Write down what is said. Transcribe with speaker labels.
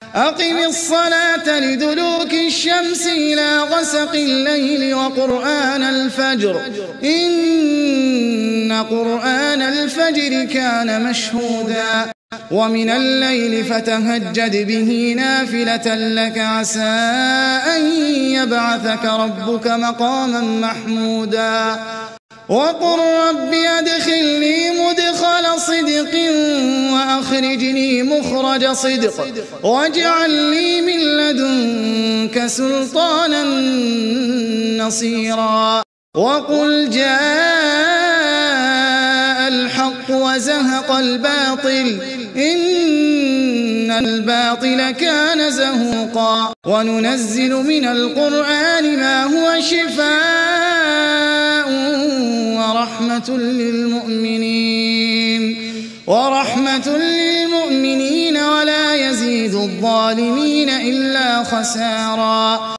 Speaker 1: أقم الصلاة لدلوك الشمس إلى غسق الليل وقرآن الفجر إن قرآن الفجر كان مشهودا ومن الليل فتهجد به نافلة لك عسى أن يبعثك ربك مقاما محمودا وقل رب أدخلني مدخل صدق وأخرجني مخرج صدق واجعل لي من لدنك سلطانا نصيرا وقل جاء الحق وزهق الباطل إن الباطل كان زهوقا وننزل من القرآن ما هو شفاء ورحمة للمؤمنين ولا يزيد الظالمين إلا خسارا.